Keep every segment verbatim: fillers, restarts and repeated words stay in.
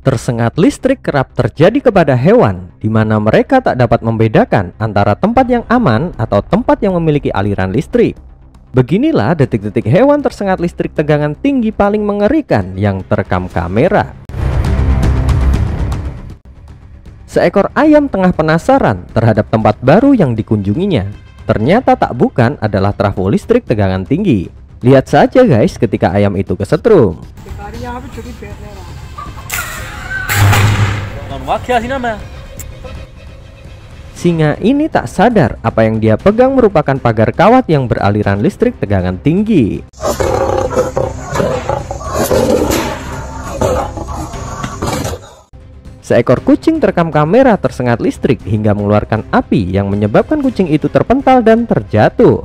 Tersengat listrik kerap terjadi kepada hewan, di mana mereka tak dapat membedakan antara tempat yang aman atau tempat yang memiliki aliran listrik. Beginilah detik-detik hewan tersengat listrik tegangan tinggi paling mengerikan yang terekam kamera. Seekor ayam tengah penasaran terhadap tempat baru yang dikunjunginya. Ternyata tak bukan adalah trafo listrik tegangan tinggi. Lihat saja guys ketika ayam itu kesetrum. Singa ini tak sadar apa yang dia pegang merupakan pagar kawat yang beraliran listrik tegangan tinggi. Seekor kucing terekam kamera tersengat listrik hingga mengeluarkan api yang menyebabkan kucing itu terpental dan terjatuh.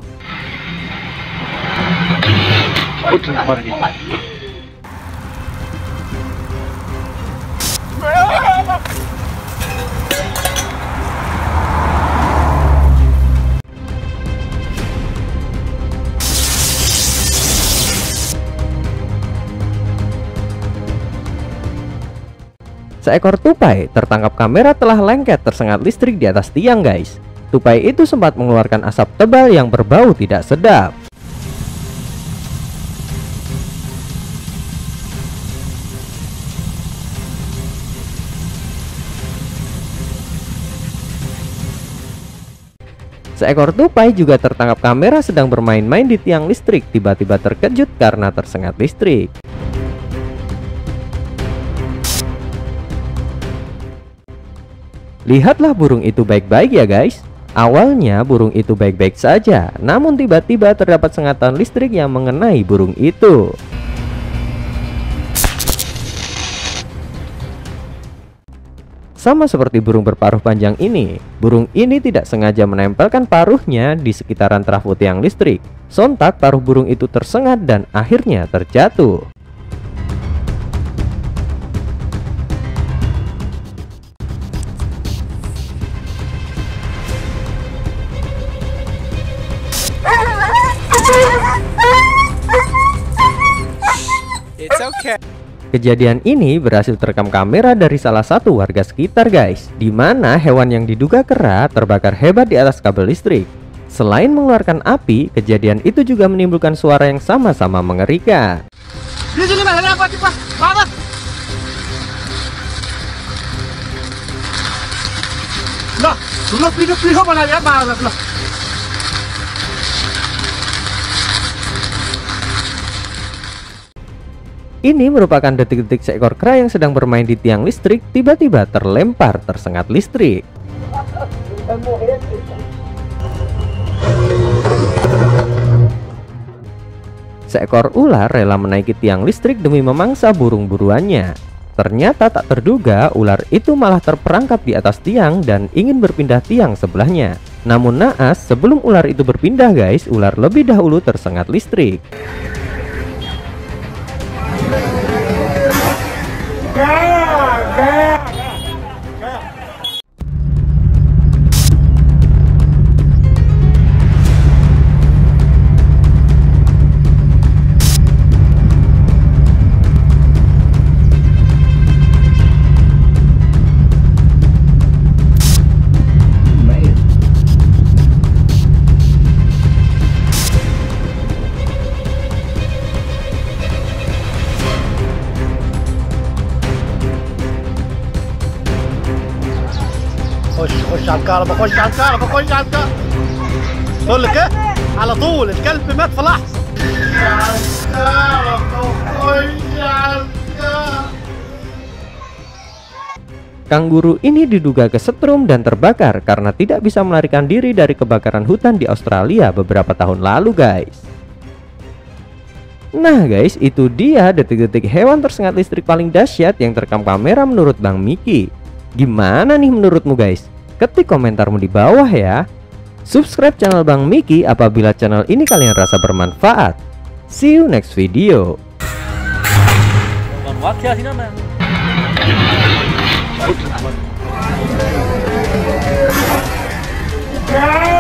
Seekor tupai tertangkap kamera telah lengket tersengat listrik di atas tiang guys. Tupai itu sempat mengeluarkan asap tebal yang berbau tidak sedap. Seekor tupai juga tertangkap kamera sedang bermain-main di tiang listrik, tiba-tiba terkejut karena tersengat listrik. Lihatlah burung itu baik-baik ya guys. Awalnya burung itu baik-baik saja, namun tiba-tiba terdapat sengatan listrik yang mengenai burung itu. Sama seperti burung berparuh panjang ini, burung ini tidak sengaja menempelkan paruhnya di sekitaran trafo tiang listrik. Sontak paruh burung itu tersengat dan akhirnya terjatuh. It's okay. Kejadian ini berhasil terekam kamera dari salah satu warga sekitar guys, di mana hewan yang diduga kera terbakar hebat di atas kabel listrik. Selain mengeluarkan api, kejadian itu juga menimbulkan suara yang sama-sama mengerikan. Ini merupakan detik-detik seekor kera yang sedang bermain di tiang listrik tiba-tiba terlempar tersengat listrik. Seekor ular rela menaiki tiang listrik demi memangsa burung buruannya. Ternyata tak terduga ular itu malah terperangkap di atas tiang dan ingin berpindah tiang sebelahnya. Namun naas, sebelum ular itu berpindah guys, ular lebih dahulu tersengat listrik. خش خش على الكهرباء خش على الكهرباء خش على الكهرباء بقول لك ايه على طول الكلب مات في لحظه على الكهرباء خش على الكهرباء. Kanguru ini diduga kesetrum dan terbakar karena tidak bisa melarikan diri dari kebakaran hutan di Australia beberapa tahun lalu guys. Nah guys, itu dia detik-detik hewan tersengat listrik paling dahsyat yang terekam kamera menurut Bang Miki. Gimana nih menurutmu guys? Ketik komentarmu di bawah ya. Subscribe channel Bang Miki apabila channel ini kalian rasa bermanfaat. See you next video. Yeah.